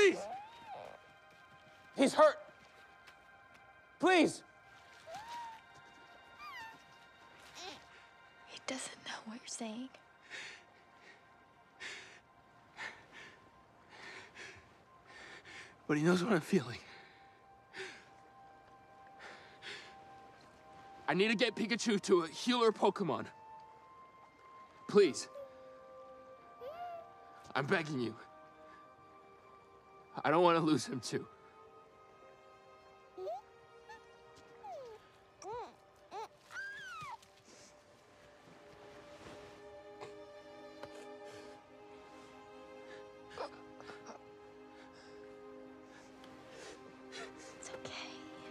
please! He's hurt. Please! He doesn't know what you're saying. But he knows what I'm feeling. I need to get Pikachu to a healer Pokemon. Please. I'm begging you. I don't want to lose him too. It's okay.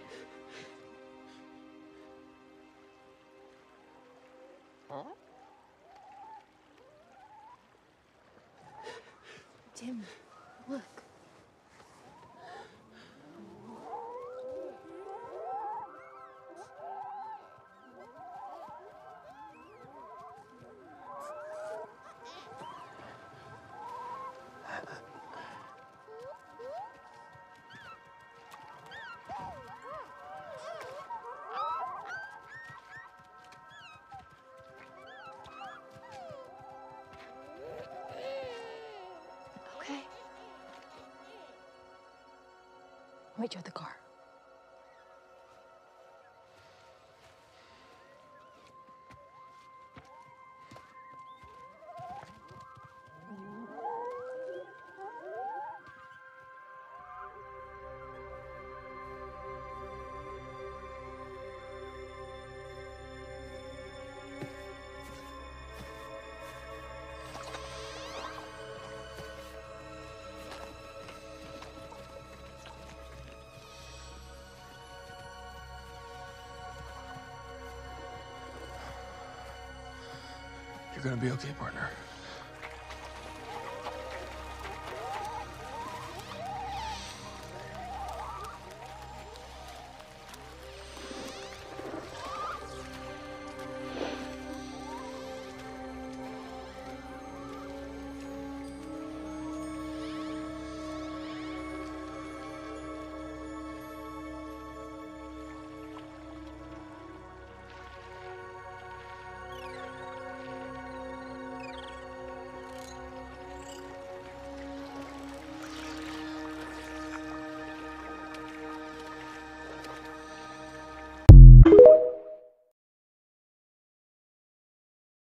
Tim, look. Okay. Wait you at the car. You're gonna be okay, partner.